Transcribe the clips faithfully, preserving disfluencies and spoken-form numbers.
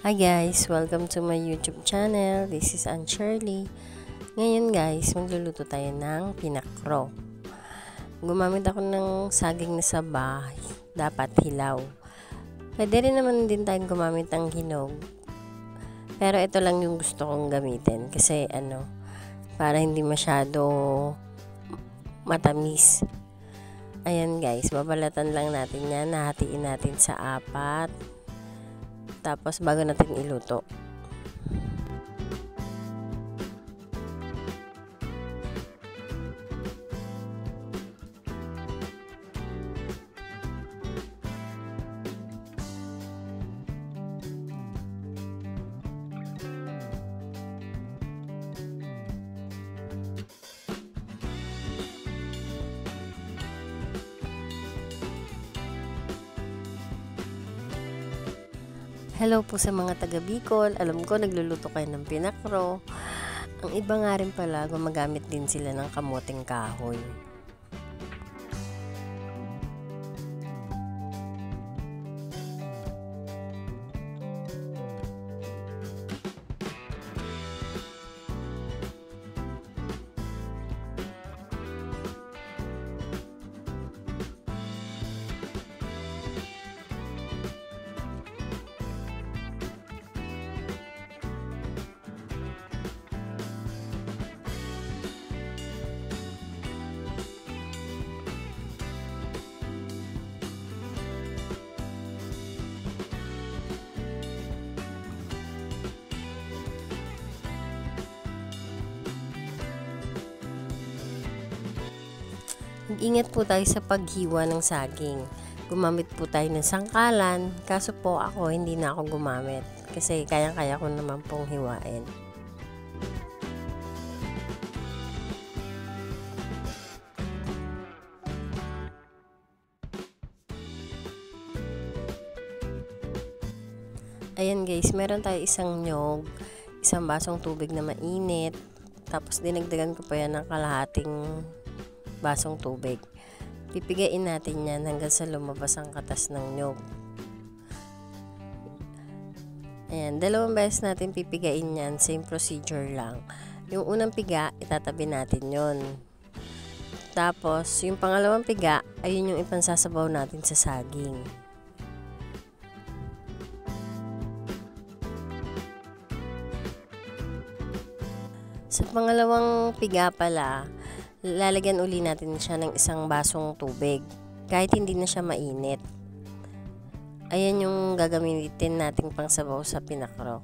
Hi guys! Welcome to my YouTube channel. This is Aunt Shirley. Ngayon guys, magluluto tayo ng pinakro. Gumamit ako ng saging na saba, dapat hilaw. Pwede rin naman din tayong gumamit ng hinog. Pero ito lang yung gusto kong gamitin kasi ano, para hindi masyado matamis. Ayan guys, babalatan lang natin yan, nahatiin natin sa apat. Tapos bago natin iluto. Hello po sa mga taga Bicol. Alam ko nagluluto kayo ng pinakro. Ang iba nga rin pala, gumagamit din sila ng kamuting kahoy. Mag-ingat po tayo sa paghiwa ng saging. Gumamit po tayo ng sangkalan, kaso po ako hindi na ako gumamit kasi kayang-kaya ko naman pong hiwain. Ayan guys, meron tayo isang nyog, isang basong tubig na mainit, tapos dinagdagan ko pa yan ng kalahating basong tubig. Pipigain natin yan hanggang sa lumabas ang katas ng nyog. Ayan, dalawang beses natin pipigain yan, same procedure lang. Yung unang piga, itatabi natin yon. Tapos, yung pangalawang piga, ayun yung ipansasabaw natin sa saging. Sa pangalawang piga pala, lalagyan uli natin siya ng isang basong tubig kahit hindi na siya mainit. Ayan yung gagamitin nating pangsabaw sa pinakro.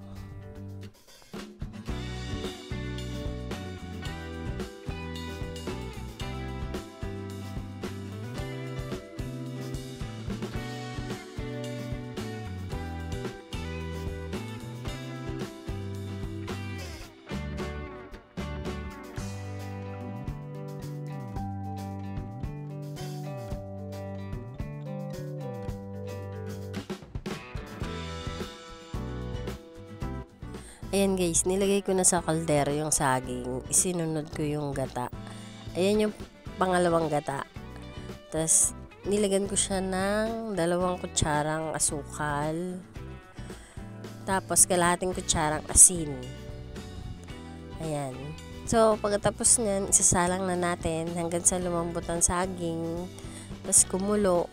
Ayan guys, nilagay ko na sa kaldero yung saging. Isinunod ko yung gata. Ayan yung pangalawang gata. Tapos, nilagyan ko siya ng dalawang kutsarang asukal. Tapos, kalahating kutsarang asin. Ayan. So, pagkatapos nyan, isasalang na natin hanggang sa lumambot ang saging. Tapos, kumulo.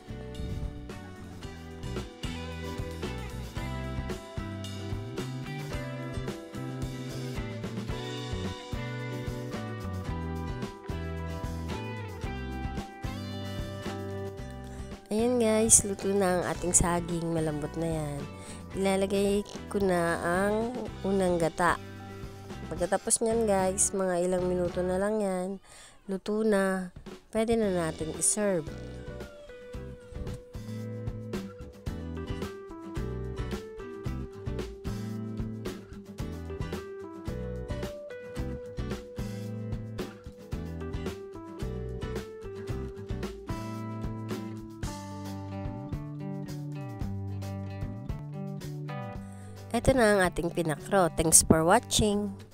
Ayan guys, luto na ang ating saging, malambot na yan. Ilalagay ko na ang unang gata. Pagkatapos nyan guys, mga ilang minuto na lang yan, luto na. Pwede na natin i-serve. Ito na ang ating pinakro. Thanks for watching.